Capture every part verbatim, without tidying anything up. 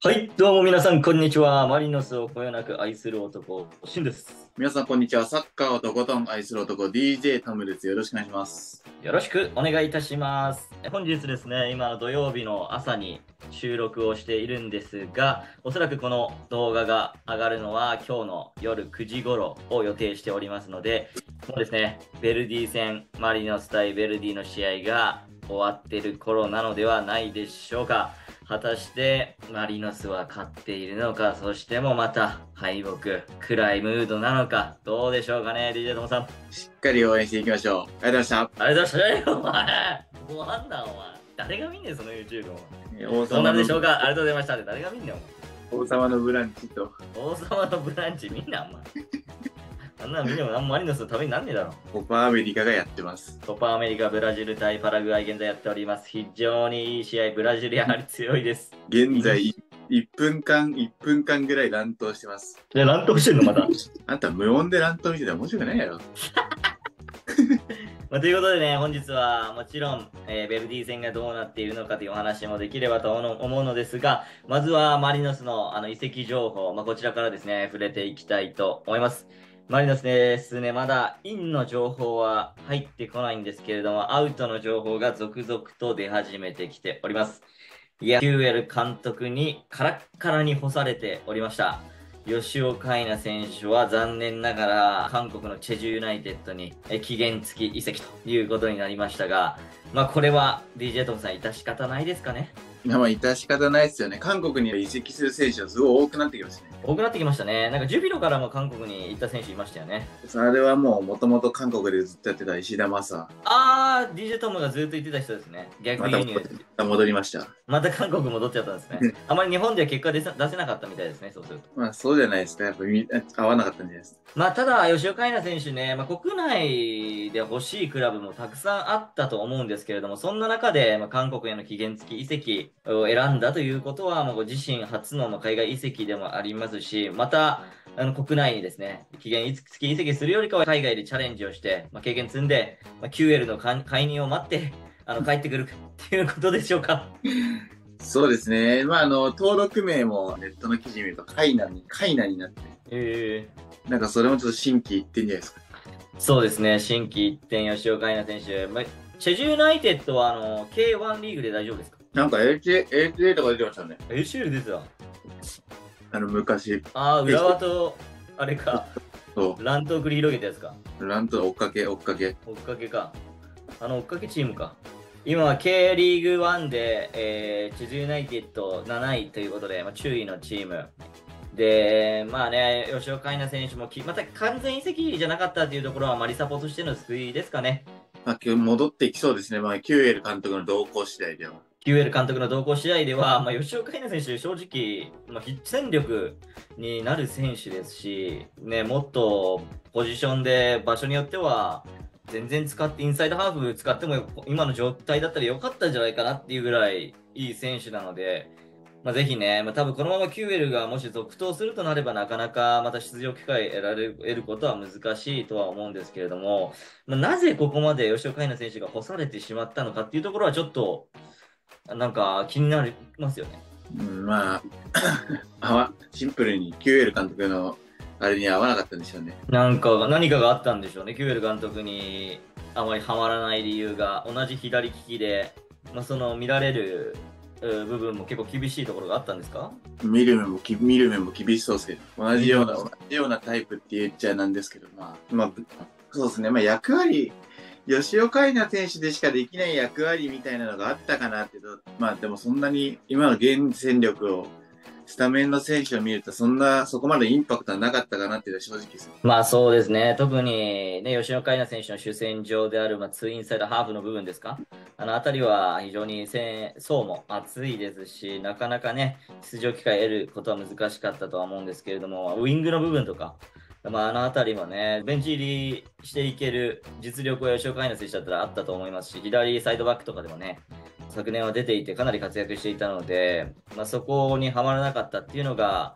はい、どうも皆さん、こんにちは。マリノスをこよなく愛する男、シンです。 皆さん、こんにちは。サッカーをとことん愛する男、ディージェー トムです。よろしくお願いします。 よろしくお願いいたします。本日ですね、今の土曜日の朝に収録をしているんですが、おそらくこの動画が上がるのは今日の夜くじ頃を予定しておりますので、もうですね、ベルディ戦、マリノス対ベルディの試合が終わっている頃なのではないでしょうか。果たしてマリノスは勝っているのか、そしてもまた敗北、暗いムードなのか、どうでしょうかね、ディージェー ともさん。 しっかり応援していきましょう。ありがとうございました。 あれだしたよ、お前。もうなんだ、お前。誰が見んねん、その YouTube を。 王どうな様の、 るでしょうか。ありがとうございました。誰が見んねん、お王様のブランチと、 前。王様のブランチ見んな、お前。あんなの見ても何もマリノスのためになんねえだろ。 コパアメリカがやってます。 コパアメリカ、ブラジル対パラグアイ現在やっております。非常にいい試合、ブラジルやはり強いです。 現在、いっぷんかん、いっぷんかんぐらい乱闘してます。 で、乱闘してんの、また。 あんた無音で乱闘見てたら面白くないやろ。 まあ、ということでね、本日はもちろん、えーベルディ戦がどうなっているのかというお話もできればと思うのですが、まずはマリノスのあの移籍情報、まあ、こちらからですね、触れていきたいと思います。マリノスですね、まだインの情報は入ってこないんですけれども、アウトの情報が続々と出始めてきております。いや、キューエル監督にカラッカラに干されておりました。吉尾海奈選手は残念ながら韓国のチェジュユナイテッドに期限付き移籍ということになりましたが、まあこれは ディージェー トムさん致し方ないですかね。 いや、まあ、致し方ないですよね。韓国に移籍する選手はすごい多くなってきましたね。 多くなってきましたね。なんかジュビロからも韓国に行った選手いましたよね。 それはもう、もともと韓国でずっとやってた石田正。 あー、ディージェー トムがずっと言ってた人ですね。逆また輸入。 戻りました。 また韓国戻っちゃったんですね。あまり日本では結果出せ出せなかったみたいですね、そうすると。 まあ、そうじゃないですか。やっぱみ合わなかったんじゃないですか。 まあ、ただ、吉岡里奈選手ね、まあ、国内で欲しいクラブもたくさんあったと思うんですけれども、そんな中で、まあ、韓国への期限付き移籍を選んだということは、まあ、ご自身初のまあ海外移籍でもありますし、また、あの国内にですね、期限付き移籍するよりかは海外でチャレンジをして、まあ、経験積んで、まあ、キューエル の介入を待って、あの帰ってくるっていうことでしょうか。 そうですね。まあ、あの、登録名もネットの記事見ると、カイナに、カイナになって、 えなんかそれもちょっと心機一転じゃないですか。 ー、そうですね、新規一点、吉岡里奈選手。まあ、チェジュユナイテッドはあの ケーワン リーグで大丈夫ですか？ なんか エーエー、エーエー とか出てましたね。 エーシーエル ですよ。 あの、昔。 ああ、浦和と、あれか、 そ乱闘繰り広げたやつか。 う。なんと追っかけ、追っかけ。 追っかけか。あの追っかけチームか。今は K リーグワンで、えー、チェジュユナイテッドなないということで、まあ、注意のチーム。で、まあね、吉岡里奈選手もき、また完全移籍じゃなかったというところは、マリサポとしての救いですかね。 まあ、今日戻ってきそうですね。まあ、キューエル監督の動向次第では。 キューエル 監督の同行試合では、まあ、吉岡里奈選手、正直、まあ、必戦力になる選手ですし、ね、もっとポジションで場所によっては、全然使って、インサイドハーフ使っても今の状態だったら良かったんじゃないかなっていうぐらいいい選手なので、まあ、ぜひね、まあ、多分このままキューエルがもし続投するとなればなかなかまた出場機会得られる、得ることは難しいとは思うんですけれども、まあ、なぜここまで吉岡里奈選手が干されてしまったのかっていうところはちょっと、なんか気になりますよね。 うん、まあ、あわシンプルにキューエル監督のあれに合わなかったんでしょうね。 なんか何かがあったんでしょうね。キューエル監督にあまりハマらない理由が同じ左利きで、まあ、その見られるう部分も結構厳しいところがあったんですか？ 見る目もき、見る目も厳しそうですけど、同じような、同じようなタイプって言っちゃなんですけど、まあ、まあ、そうですね。まあ、役割、吉岡里奈選手でしかできない役割みたいなのがあったかなってと、まあでもそんなに今の現戦力をスタメンの選手を見るとそんなそこまでインパクトはなかったかなっていうのは正直です。 まあそうですね。特にね、吉野海奈選手の主戦場である、まあ、ツーインサイドハーフの部分ですか？あのあたりは非常にせ層も厚いですし、なかなかね、出場機会得ることは難しかったとは思うんですけれども、ウィングの部分とか、まあ、あのあたりもね、ベンチ入りしていける実力は吉岡海奈選手だったらあったと思いますし、左サイドバックとかでもね、昨年は出ていてかなり活躍していたので、まあ、そこにはまらなかったっていうのが、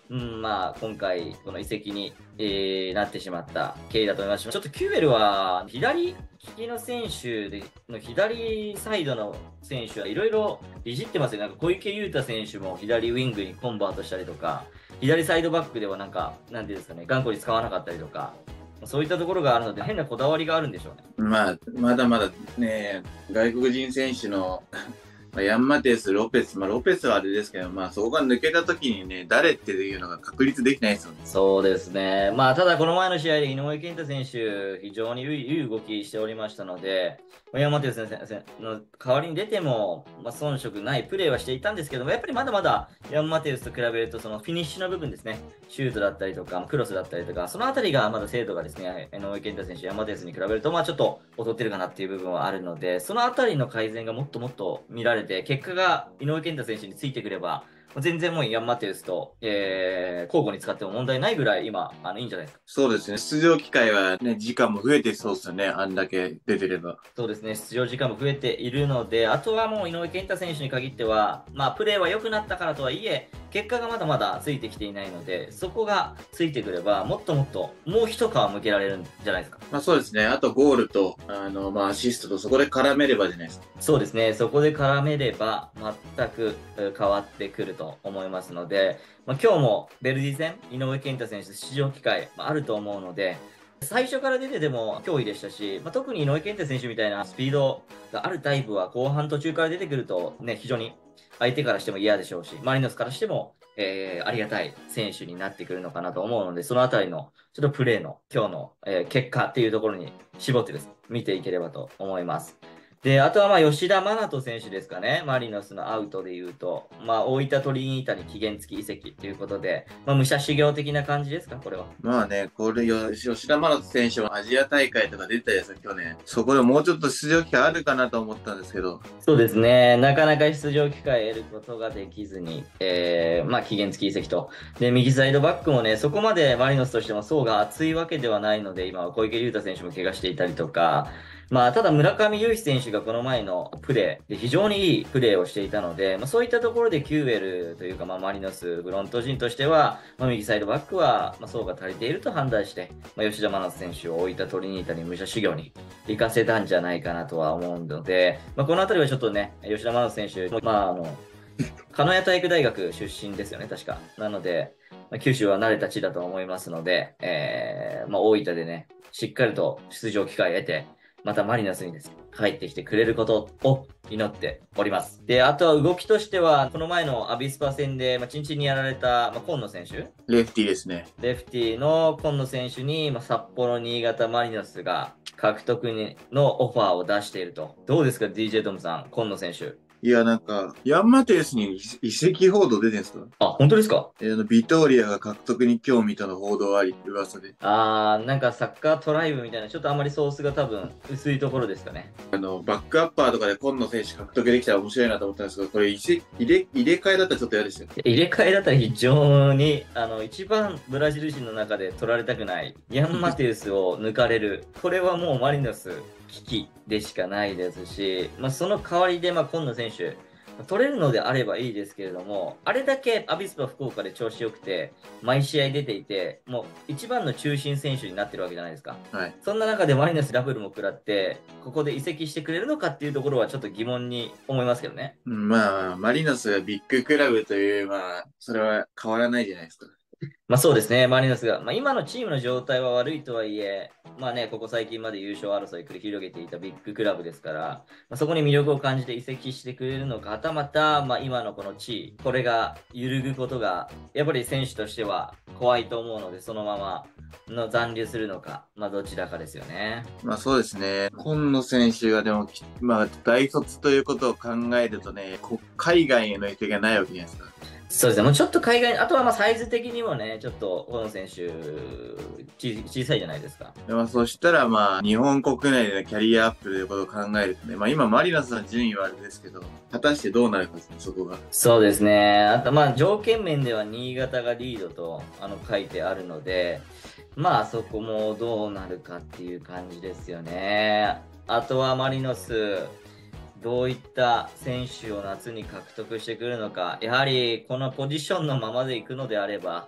うん、まあ、今回、この移籍に、えーなってしまった経緯だと思いますし、ちょっとキューベルは、左利きの選手で、の左サイドの選手はいろいろいじってますよ。なんか小池優太選手も左ウィングにコンバートしたりとか、左サイドバックではなんか、なんていうんですかね、頑固に使わなかったりとか、そういったところがあるので、変なこだわりがあるんでしょうね。 まあ、まだまだね、外国人選手のまあヤンマテス、ロペス、まあ、ロペスはあれですけど、まあ、そこが抜けた時にね、誰っていうのが確立できないですよね。 そうですね。まあ、ただこの前の試合で井上健太選手、非常にいいいい動きしておりましたので、山手先生の代わりに出ても、まあ、遜色ないプレーはしていたんですけども、やっぱりまだまだヤンマテウスと比べると、そのフィニッシュの部分ですね、シュートだったりとか、クロスだったりとか、そのあたりがまだ精度がですね、井上健太選手、ヤンマテウスに比べると、まあちょっと劣ってるかなっていう部分はあるので、そのあたりの改善がもっともっと見られて、結果が井上健太選手についてくれば、全然もうヤンマテウスと、えー、交互に使っても問題ないぐらい今、あのいいんじゃないですか。 そうですね。出場機会はね、時間も増えてそうですよね。あんだけ出てれば。 そうですね、出場時間も増えているので、あとはもう井上健太選手に限っては、まあ、プレーは良くなったからとはいえ、結果がまだまだついてきていないので、そこがついてくれば、もっともっと、もう一皮向けられるんじゃないですか。 まあそうですね。あとゴールと、あの、まあアシストとそこで絡めればじゃないですか。 そうですね、そこで絡めれば、全くえー変わってくると思いますので、まあ、今日もベルディ戦、井上健太選手、出場機会、まあ、あると思うので、最初から出てても脅威でしたし、まあ、特に井上健太選手みたいなスピードがあるタイプは後半途中から出てくるとね、非常に相手からしても嫌でしょうし、マリノスからしても、えーありがたい選手になってくるのかなと思うので、そのあたりのちょっとプレーの今日の、えー結果っていうところに絞ってですね、見ていければと思います。で、あとはまあ吉田真人選手ですかね。マリノスのアウトで言うと、まあ大分トリニータに期限付き移籍ということで、まあ武者修行的な感じですか、これは。 まあね、これよ、吉田麻也選手もアジア大会とか出たやつ去年。そこでもうちょっと出場機会あるかなと思ったんですけど。 そうですね。なかなか出場機会を得ることができずに、えー、まあ期限付き移籍と。で、右サイドバックもね、そこまでマリノスとしても層が厚いわけではないので、今は小池龍太選手も怪我していたりとか、まあ、ただ村上雄飛選手がこの前のプレーで非常にいいプレーをしていたので、まあ、そういったところでキューエルというか、まあ、マリノスフロント陣としては、まあ、右サイドバックは、まあ、層が足りていると判断して、まあ、吉田真奈選手を置いたトリニータに武者修行に行かせたんじゃないかなとは思うので、まあ、このあたりはちょっとね、吉田真奈選手、まあ、あの、鹿屋体育大学出身ですよね、確か。なので、まあ、九州は慣れた地だと思いますので、えーまあ、大分でね、しっかりと出場機会を得て、またマリノスにですね、帰ってきてくれることを祈っております。で、あとは動きとしては、この前のアビスパ戦で、まあ、チンチンにやられた、まあ、今野選手、 レフティーですね。 レフティの今野選手に、まあ、札幌、新潟、マリノスが獲得にのオファーを出していると。どうですか、ディージェー トムさん、今野選手。 いや、なんか、ヤンマテウスに移籍報道出てんすか？ あ、本当ですか？ えーあのビトーリアが獲得に興味との報道あり、噂で。 あー、なんかサッカートライブみたいな、ちょっとあまりソースが多分薄いところですかね。 あの、バックアッパーとかで今野選手獲得できたら面白いなと思ったんですけど、これ移籍入れ、入れ替えだったらちょっと嫌ですよ。 入れ替えだったら非常に、あの、一番ブラジル人の中で取られたくないヤンマテウスを抜かれる。これはもうマリノス危機でしかないですし、まあ、その代わりで、まあ、今野選手、取れるのであればいいですけれども、あれだけアビスパ福岡で調子良くて、毎試合出ていて、もう一番の中心選手になってるわけじゃないですか。 はい。 そんな中でマリノスダブルも食らって、ここで移籍してくれるのかっていうところはちょっと疑問に思いますけどね。 うんまあ、マリノスがビッグクラブという、まあ、それは変わらないじゃないですか。 まあそうですね、マリノスが。まあ今のチームの状態は悪いとはいえ、まあね、ここ最近まで優勝争い繰り広げていたビッグクラブですから、まあ、そこに魅力を感じて移籍してくれるのか、はたまた、まあ今のこの地位、これが揺るぐことが、やっぱり選手としては怖いと思うので、そのままの残留するのか、まあどちらかですよね。 まあそうですね。今野選手がでも、まあ大卒ということを考えるとね、こ海外への影響がないわけじゃないですか。 そうですね、もうちょっと海外、あとはまあサイズ的にもね、ちょっとこの選手、ち小さいじゃないですか。 でまあそしたらまあ、日本国内でのキャリアアップということを考えるとね、まあ今マリノスの順位はあれですけど、果たしてどうなるかですね、そこが。 そうですね。あと、まあ、条件面では新潟がリードとあの書いてあるので、まあ、そこもどうなるかっていう感じですよね。あとはマリノス、どういった選手を夏に獲得してくるのか。やはり、このポジションのままでいくのであれば、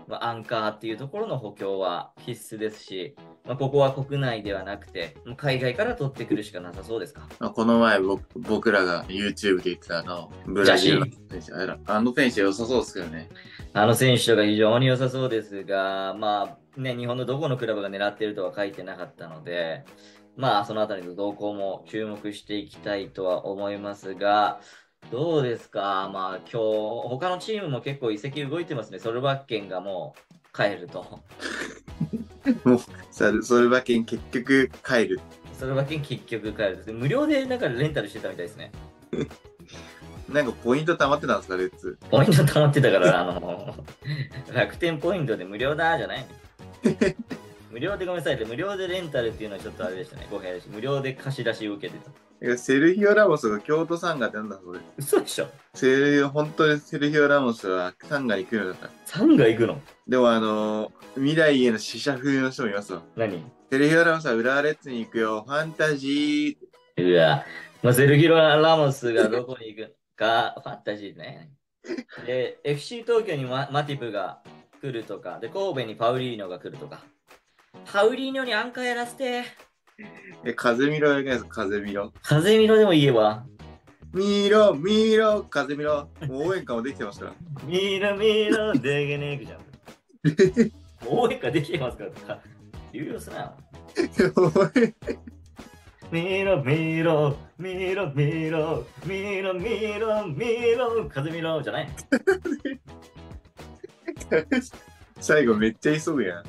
まあ、アンカーっていうところの補強は必須ですし、まあ、ここは国内ではなくて、もう海外から取ってくるしかなさそうですか。 まあ、この前僕僕らが YouTube で言ってたあの、ブラジルの選手、あれあの選手良さそうですけどね。 あの選手が非常に良さそうですが、まあね、日本のどこのクラブが狙っているとは書いてなかったので、まあそのあたりの動向も注目していきたいとは思いますが、どうですか、まあ今日、他のチームも結構移籍動いてますね。ソルバッケンがもう帰ると。 もう、それそれだけ結局帰る。 ソルバッケン結局帰る。無料でなんかレンタルしてたみたいですね。 なんかポイント溜まってたんですか、レッツ。 ポイント溜まってたから、あの、楽天ポイントで無料だじゃない無料でごめんなさい。無料でレンタルっていうのはちょっとあれでしたね。語弊でした。無料で貸し出しを受けてた。 いやセルヒオ・ラモスが京都サンガってなんだそれ。 嘘でしょ。 セルヒオ、本当にセルヒオ・ラモスはサンガに行くのだった。 サンが行くのでもあのー、未来への死者風の人もいますわ。 何セルヒオ・ラモスは浦和レッズに行くよ。ファンタジうわ。まあ、セルヒロ・ラモスがどこに行くか、ファンタジーね。で、エフシー 東京にマ、マティプが来るとか、で、神戸にパウリーノが来るとか。パウリーノにアンカーやらせて。 ー。え、風見ろやります、風見ろ。 風見ろでもいいわ。 見ろ、見ろ、風見ろ。もう応援歌もできてますから。 見ろ見ろ、でげねえくじゃん。もう応援歌できてますからとか。有料すなよ。見ろ見ろ、見ろ見ろ、見ろ見ろ、見ろ、風見ろじゃない。 最後めっちゃ急ぐやん。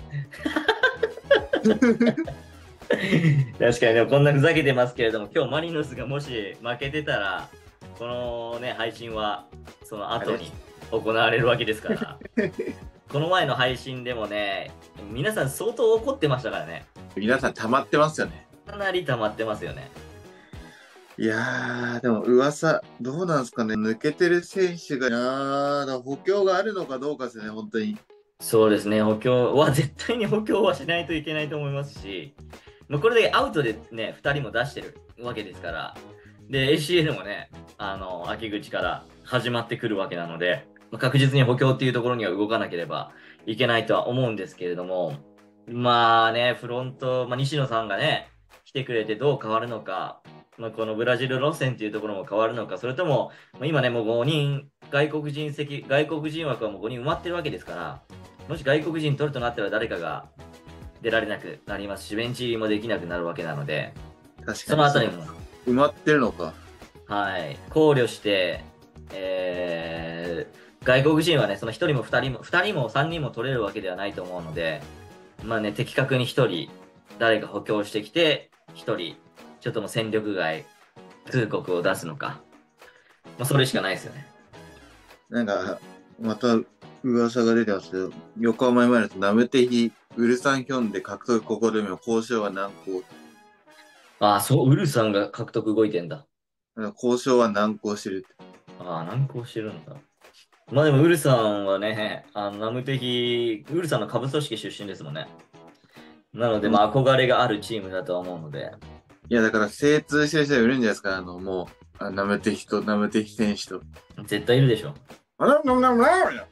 確かに、でもこんなふざけてますけれども、今日マリノスがもし負けてたら、このね、配信はその後に行われるわけですから。この前の配信でもね、皆さん相当怒ってましたからね。 皆さん溜まってますよね。 かなり溜まってますよね。 いやー、でも噂、どうなんですかね。抜けてる選手が、なーだ補強があるのかどうかですね、本当に。 そうですね、補強は絶対に補強はしないといけないと思いますし、まあ、これでアウトでね、ふたりも出してるわけですから、で、エーシーエル もね、あの、秋口から始まってくるわけなので、まあ確実に補強っていうところには動かなければいけないとは思うんですけれども、まあね、フロント、まあ、西野さんがね、来てくれてどう変わるのか、まあ、このブラジル路線っていうところも変わるのか、それとも、まあ、今ね、もうごにん、外国人席、外国人枠はもうごにん埋まってるわけですから、もし外国人取るとなったら誰かが出られなくなりますし、ベンチ入りもできなくなるわけなので、 確かに。 そのあたりも、 埋まってるのか。 はい、考慮して、えー、外国人はね、そのひとりもふたりも、ふたりもさんにんも取れるわけではないと思うので、まあね、的確にひとり、誰か補強してきて、ひとり、ちょっともう戦力外通告を出すのか。まあ、それしかないですよね。 なんか、また噂が出てますけど、横浜前のナムテヒ、ウルサンヒョンで獲得試みの交渉は難航。 ああ、そう、ウルさんが獲得動いてんだ。 交渉は難航してるって。 ああ、難航してるんだ。まあでも、ウルさんはね、あの、ナムテヒ、ウルさんの下部組織出身ですもんね。なので、まあ、憧れがあるチームだとは思うので。 いや、だから精通してる人がいるんじゃないですか、あの、もう、あナムテヒと、ナムテヒ選手と。 絶対いるでしょ。 あら、な、な、な、な、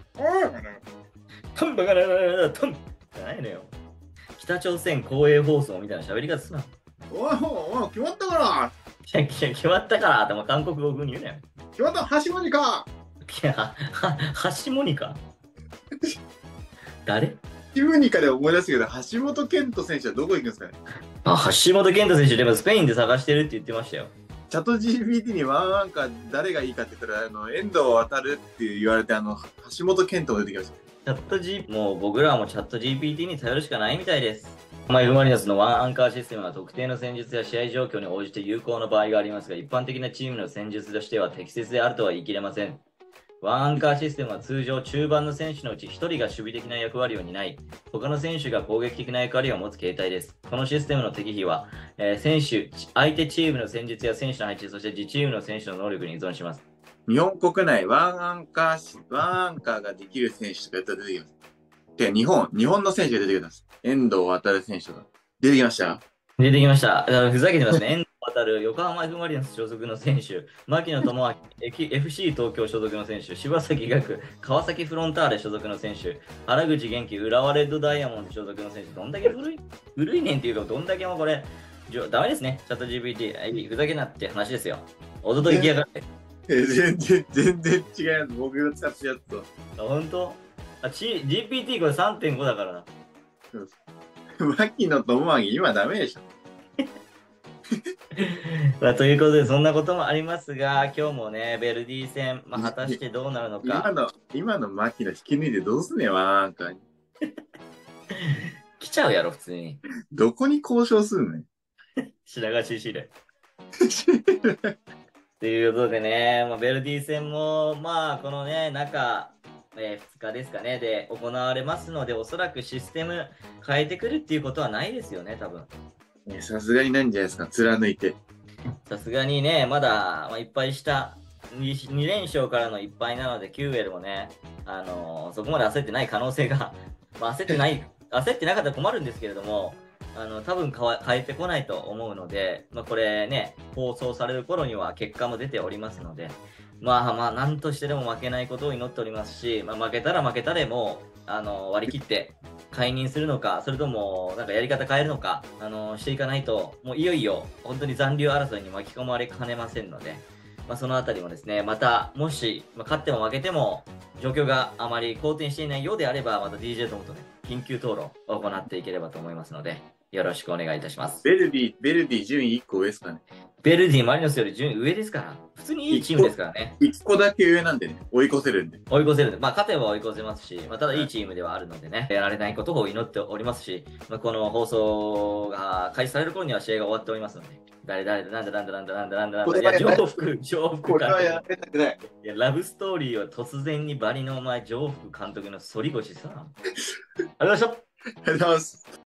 トンバカラララトンじゃないのよ。北朝鮮公営放送みたいな喋り方すな。 おいおい、決まったからいや、いや決まったからってもう韓国語風に言うなよ。 決まった、橋本かいや、は、橋モニカ誰橋本かで思い出すけど、橋本健人選手はどこ行くんですかね。 あ、橋本健人選手、でもスペインで探してるって言ってましたよ。 チャット ジーピーティー にワンアンカー誰がいいかって言ったら、あの、遠藤航って言われて、あの、橋本健人が出てきました。 チャット G、もう僕らはもうチャット ジーピーティー に頼るしかないみたいです。まあ、F マリノスのワンアンカーシステムは特定の戦術や試合状況に応じて有効な場合がありますが、一般的なチームの戦術としては適切であるとは言い切れません。ワンアンカーシステムは通常中盤の選手のうちひとりが守備的な役割を担い、他の選手が攻撃的な役割を持つ形態です。このシステムの適否は、えー選手、相手チームの戦術や選手の配置、そして自チームの選手の能力に依存します。 日本国内ワンアンカーし、ワンアンカーができる選手とかやったら出てきます。てか、日本、日本の選手が出てきます。遠藤航選手とか。出てきました出てきました。だからふざけてますね。遠藤航、横浜 F・ マリノス所属の選手、牧野智明、エキ エフシー 東京所属の選手、柴崎岳、川崎フロンターレ所属の選手、原口元気、浦和レッドダイヤモンド所属の選手、どんだけ古い、古いねんっていうか、どんだけもこれ、じょダメですね、チャット ジーピーティー。ふざけんなって話ですよ。おととい行きやがって。 え、全然、全然違うやつ。僕が使ってるやつと。 あ、本当あ、ち ジーピーティー これさんてんごだからな。 牧野智明、今ダメでしょ。 まあ、ということで、そんなこともありますが、今日もね、ベルディ戦、まあ、果たしてどうなるのか。 今の、今の牧野引き抜いてどうすんねんわ、なんか。 来ちゃうやろ、普通に。 どこに交渉すんねん。 品川 シーシー で。ということでね、まあ、ベルディ戦も、まあ、このね、中、えーふつかですかね、で行われますので、おそらくシステム変えてくるっていうことはないですよね、多分。 ねさすがにないんじゃないですか、貫いて。 さすがにね、まだ、まあ、いっぱいしたに、に連勝からのいっぱいなので、キューエルもね、あのーそこまで焦ってない可能性が、まあ、焦ってない、焦ってなかったら困るんですけれども、あの多分変わ変えてこないと思うので、まあ、これね、放送される頃には結果も出ておりますので、まあまあ、なんとしてでも負けないことを祈っておりますし、まあ、負けたら負けたでもう、あの割り切って解任するのか、それともなんかやり方変えるのか、あのしていかないと、もういよいよ本当に残留争いに巻き込まれかねませんので、まあ、そのあたりもですね、またもし、まあ、勝っても負けても、状況があまり好転していないようであれば、また ディージェー ともとね、緊急討論を行っていければと思いますので、よろしくお願いいたします。 ベルディ、ベルディ順位いっこ上ですかね。 ベルディ、マリノスより順位上ですから、普通にいいチームですからね。 いっこだけ上なんでね、追い越せるんで。 追い越せるんで、まあ、勝てば追い越せますし、まあ、ただいいチームではあるのでね、やられないことを祈っておりますし、まあ、この放送が開始される頃には試合が終わっておりますので、誰誰なんだなんだなんだなんだなんだなんだ、いや、上福、上福これはや監督。 られたくない。 いや、ラブストーリーを突然にバリのお前、上福監督の反り腰さ。ありがとうございました。 ありがとうございます。